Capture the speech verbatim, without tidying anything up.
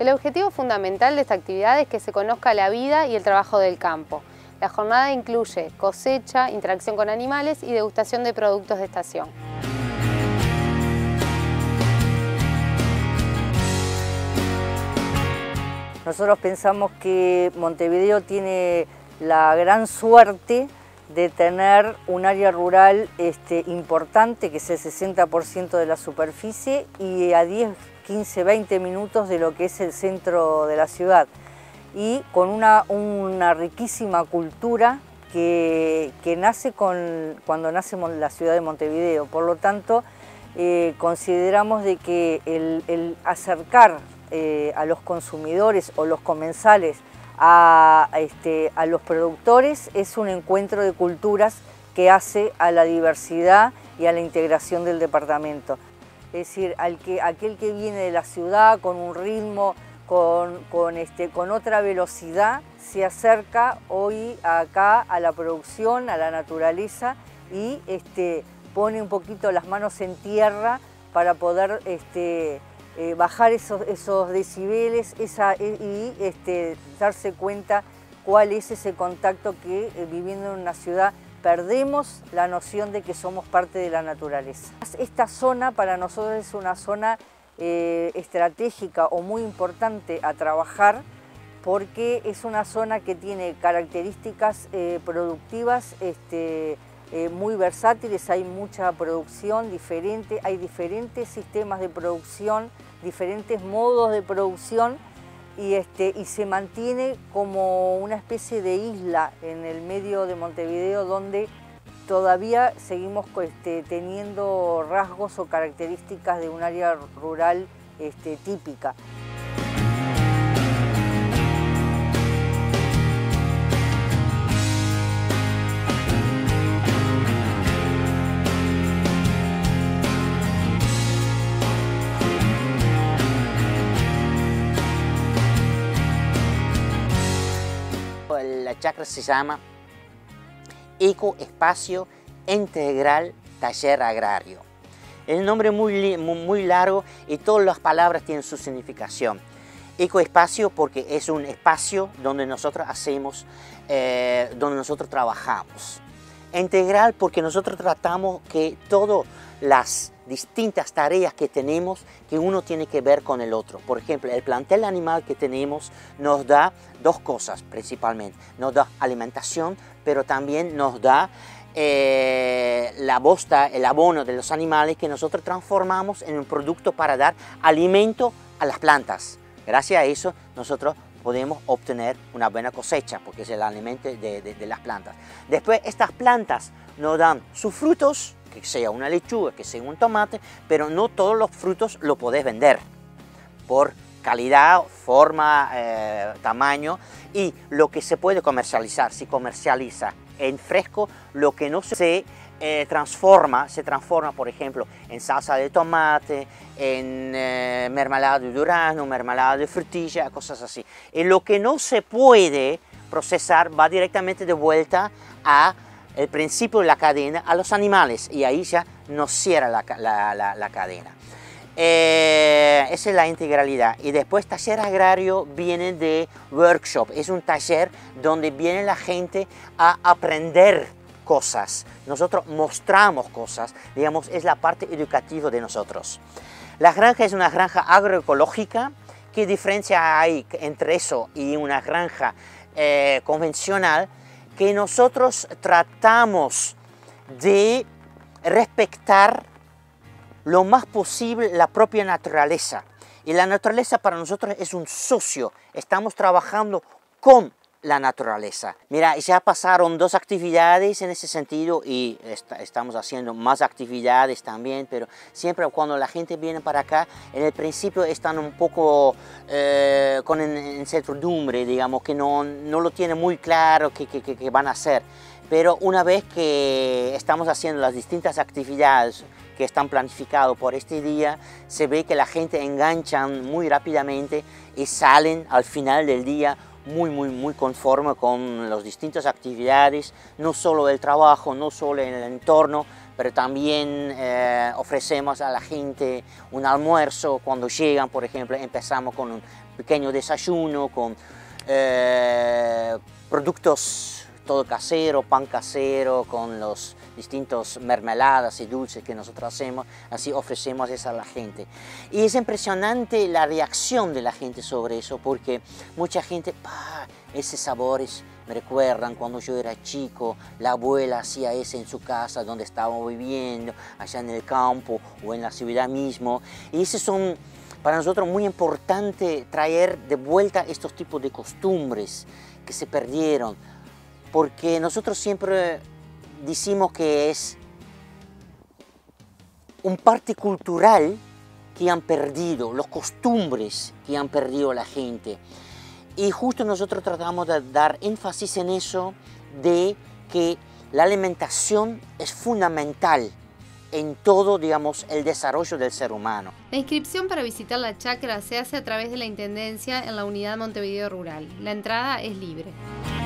El objetivo fundamental de esta actividad es que se conozca la vida y el trabajo del campo. La jornada incluye cosecha, interacción con animales y degustación de productos de estación. Nosotros pensamos que Montevideo tiene la gran suerte de tener un área rural este, importante, que es el sesenta por ciento de la superficie, y a diez, quince, veinte minutos de lo que es el centro de la ciudad, y con una, una riquísima cultura que, que nace con, cuando nace la ciudad de Montevideo. Por lo tanto, eh, consideramos de que el, el acercar eh, a los consumidores o los comensales A, este, a los productores es un encuentro de culturas que hace a la diversidad y a la integración del departamento. Es decir, al que, aquel que viene de la ciudad con un ritmo, con, con, este, con otra velocidad, se acerca hoy acá a la producción, a la naturaleza y este, pone un poquito las manos en tierra para poder este, Eh, bajar esos, esos decibeles esa, y este, darse cuenta cuál es ese contacto que eh, viviendo en una ciudad perdemos la noción de que somos parte de la naturaleza. Esta zona para nosotros es una zona eh, estratégica o muy importante a trabajar porque es una zona que tiene características eh, productivas este, Eh, muy versátiles, hay mucha producción diferente, hay diferentes sistemas de producción, diferentes modos de producción y, este, y se mantiene como una especie de isla en el medio de Montevideo donde todavía seguimos este, teniendo rasgos o características de un área rural este, típica. La chacra se llama Ecoespacio Integral Taller Agrario. Es un nombre muy, muy largo y todas las palabras tienen su significación. Ecoespacio porque es un espacio donde nosotros hacemos, eh, donde nosotros trabajamos. Integral porque nosotros tratamos que todas las distintas tareas que tenemos, que uno tiene que ver con el otro. Por ejemplo, el plantel animal que tenemos nos da dos cosas principalmente. Nos da alimentación, pero también nos da eh, la bosta, el abono de los animales que nosotros transformamos en un producto para dar alimento a las plantas. Gracias a eso nosotros podemos obtener una buena cosecha, porque es el alimento de, de, de las plantas. Después estas plantas nos dan sus frutos, que sea una lechuga, que sea un tomate, pero no todos los frutos lo podés vender por calidad, forma, eh, tamaño, y lo que se puede comercializar, se comercializa en fresco. Lo que no se eh, transforma, se transforma por ejemplo en salsa de tomate, en eh, mermelada de durazno, mermelada de frutilla, cosas así. Y lo que no se puede procesar va directamente de vuelta a el principio de la cadena, a los animales, y ahí ya nos cierra la, la, la, la cadena. Eh, esa es la integralidad. Y después taller agrario viene de workshop, es un taller donde viene la gente a aprender cosas. Nosotros mostramos cosas, digamos, es la parte educativa de nosotros. La granja es una granja agroecológica. ¿Qué diferencia hay entre eso y una granja eh, convencional? Que nosotros tratamos de respetar lo más posible la propia naturaleza. Y la naturaleza para nosotros es un socio. Estamos trabajando con la naturaleza. Mira, ya pasaron dos actividades en ese sentido y est estamos haciendo más actividades también, pero siempre cuando la gente viene para acá, en el principio están un poco eh, con incertidumbre, digamos, que no, no lo tienen muy claro qué, qué, qué van a hacer. Pero una vez que estamos haciendo las distintas actividades que están planificadas por este día, se ve que la gente engancha muy rápidamente y salen al final del día muy, muy, muy conforme con las distintas actividades, no solo el trabajo, no solo en el entorno, pero también eh, ofrecemos a la gente un almuerzo cuando llegan, por ejemplo, empezamos con un pequeño desayuno, con eh, productos todo casero, pan casero, con los distintos mermeladas y dulces que nosotros hacemos, así ofrecemos eso a la gente. Y es impresionante la reacción de la gente sobre eso, porque mucha gente, ¡pah! Esos sabores me recuerdan cuando yo era chico, la abuela hacía eso en su casa donde estábamos viviendo, allá en el campo o en la ciudad mismo. Y esos son para nosotros muy importante traer de vuelta estos tipos de costumbres que se perdieron, porque nosotros siempre decimos que es un parte cultural que han perdido, los costumbres que han perdido la gente. Y justo nosotros tratamos de dar énfasis en eso, de que la alimentación es fundamental en todo, digamos, el desarrollo del ser humano. La inscripción para visitar la chacra se hace a través de la Intendencia en la Unidad Montevideo Rural. La entrada es libre.